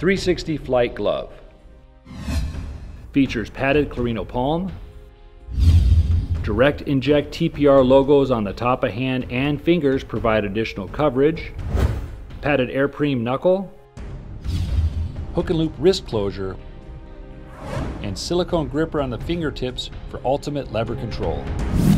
360 Flight Glove. Features padded Clarino palm, direct inject TPR logos on the top of hand and fingers provide additional coverage, padded Airpreme knuckle, hook and loop wrist closure, and silicone gripper on the fingertips for ultimate lever control.